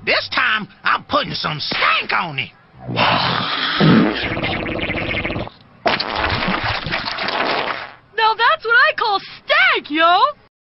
This time, I'm putting some stank on it.